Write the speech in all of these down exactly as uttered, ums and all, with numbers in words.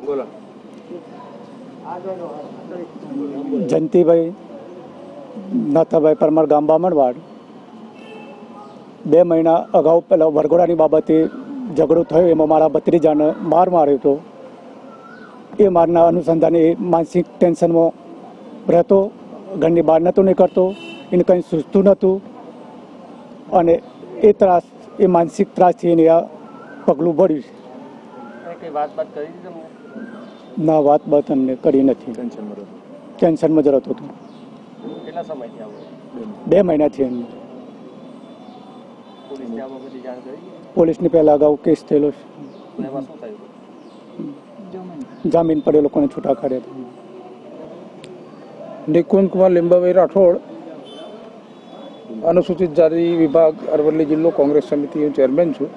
બોલો. જયંતિભાઈ નાથાભાઈ પરમાર, ગામ બામણવાડ. બે મહિના અગાઉ પેલા વરઘોડાની બાબતે ઝઘડો થયો, એમાં મારા ભત્રીજાને માર માર્યો હતો. એ મારના અનુસંધાને એ માનસિક ટેન્શનમાં રહેતો, ઘરની બહાર નહોતો નીકળતો, એને કંઈ સૂઝતું નહોતું અને એ ત્રાસ એ માનસિક ત્રાસથી એને આ પગલું ભર્યું. ના, વાત બાત અમને કરી નથી. ટેન્શનમાં જ રહેતો હતો. બે મહિનાથી એમને પોલીસની પહેલા અગાઉ કેસ થયેલો છે. જામીન પડે લોકોને છૂટા કાઢ્યા. નિકુંજ કુમાર લીંબાભાઈ રાઠોડ, અનુસૂચિત જાતિ વિભાગ, અરવલ્લી જિલ્લો કોંગ્રેસ સમિતિ ચેરમેન છું.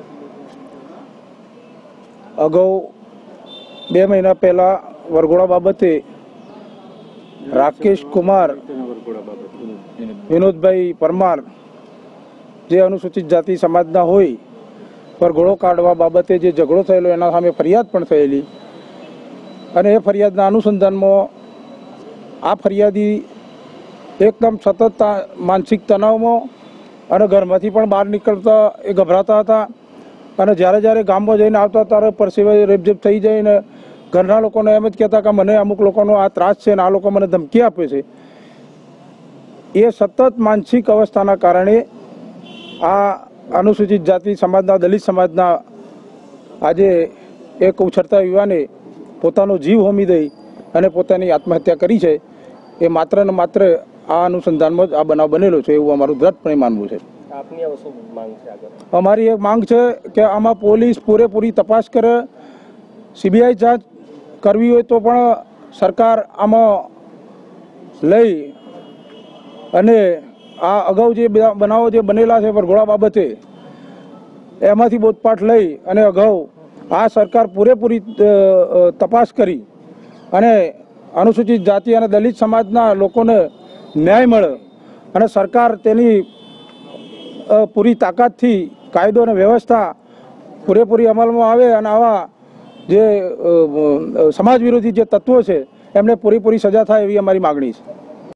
અગાઉ બે મહિના પહેલા વરઘોડા બાબતે રાકેશ કુમાર વિનોદભાઈ પરમાર, જે અનુસૂચિત જાતિ સમાજના હોય, વરઘોડો કાઢવા બાબતે જે ઝઘડો થયેલો એના સામે ફરિયાદ પણ થયેલી અને એ ફરિયાદના અનુસંધાનમાં આ ફરિયાદી એકદમ સતત માનસિક તણાવમાં અને ઘરમાંથી પણ બહાર નીકળતા એ ગભરાતા હતા અને જ્યારે જ્યારે ગામમાં જઈને આવતા ત્યારે પરસેવે રેપઝેપ થઈ જાય ને ઘરના લોકોને એમ જ કહેતા કે મને અમુક લોકોનો આ ત્રાસ છે ને આ લોકો મને ધમકી આપે છે. એ સતત માનસિક અવસ્થાના કારણે આ અનુસૂચિત જાતિ સમાજના, દલિત સમાજના આજે એક ઉછળતા યુવાને પોતાનો જીવ હોમી દઈ અને પોતાની આત્મહત્યા કરી છે. એ માત્ર ને માત્ર આ અનુસંધાનમાં જ આ બનાવ બનેલો છે એવું અમારું દ્રઢપણે માનવું છે. અમારી એક માંગ છે કે આમાં પોલીસ પૂરેપૂરી તપાસ કરે, સીબીઆઈ જાંચ કરવી હોય તો પણ સરકાર આમાં લઈ અને આ અગાઉ જે બનાવો જે બનેલા છે વરઘોડા બાબતે એમાંથી બોધપાઠ લઈ અને અગાઉ આ સરકાર પૂરેપૂરી તપાસ કરી અને અનુસૂચિત જાતિ અને દલિત સમાજના લોકોને ન્યાય મળે અને સરકાર તેની પૂરી તાકાતથી કાયદો અને વ્યવસ્થા પૂરેપૂરી અમલમાં આવે અને આવા જે સમાજ વિરોધી જે તત્વો છે એમને પૂરેપૂરી સજા થાય એવી અમારી માગણી છે.